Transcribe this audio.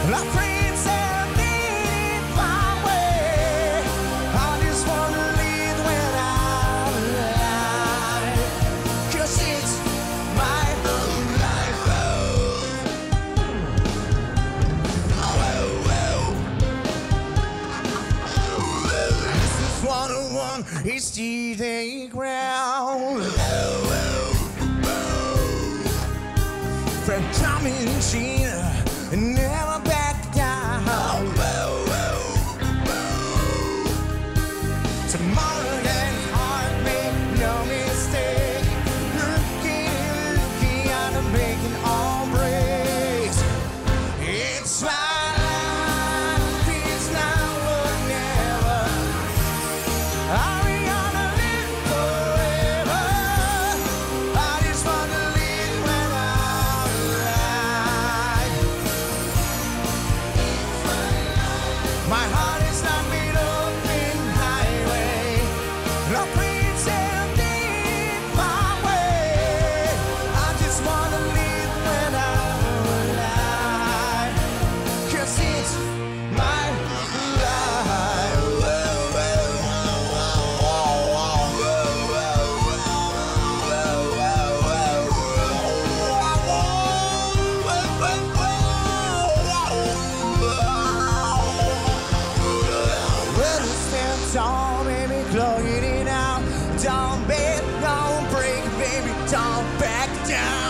My friends have made it my way. I just wanna live when I'm alive, 'cause it's my life. This is 101, it's the ground. From coming Gina, never back down. Tomorrow that heart make no mistake. Looking out and making all breaks. It's my life, it's now or never. I'm gonna live forever. I just wanna live when I'm alive. My heart is not made open highway. No planes have made my way. I just wanna live when I'm alive, 'cause it's my Well, stand tall, baby, close it out. Don't bend, don't break, baby, don't back down.